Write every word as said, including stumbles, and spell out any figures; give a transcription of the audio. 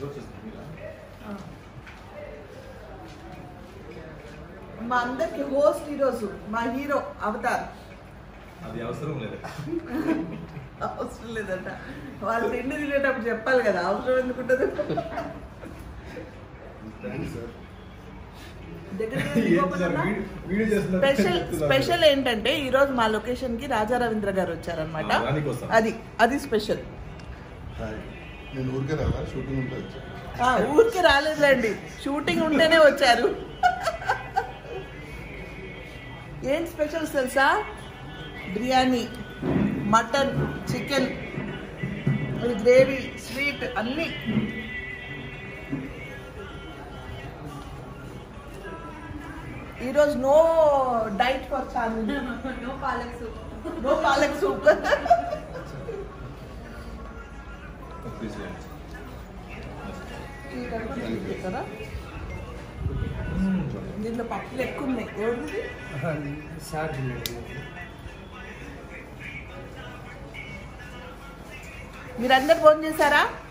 మా అందరికి హోస్ట్ ఈరోజు మా హీరో అవతార్. అది అవసరం లేదు, అవసరం లేదంట. వాళ్ళు తిండి తినేటప్పుడు చెప్పాలి కదా, అవసరం ఎందుకుంటుంది. స్పెషల్ స్పెషల్ ఏంటంటే ఈ రోజు మా లొకేషన్ కి రాజా రవీంద్ర గారు వచ్చారనమాట. అది అది స్పెషల్. ఊరికి రాలేదులేండి, షూటింగ్ ఉంటేనే వచ్చారు. ఏం స్పెషల్స్ తెలుసా? Biryani, mutton, chicken, gravy, sweet అన్నీ. ఈరోజు no diet for Chandini, no palak soup, no palak soup. దీంట్లో పప్పులు ఎక్కువ ఉన్నాయి. ఎవరిది? మీరందరు ఫోన్ చేశారా?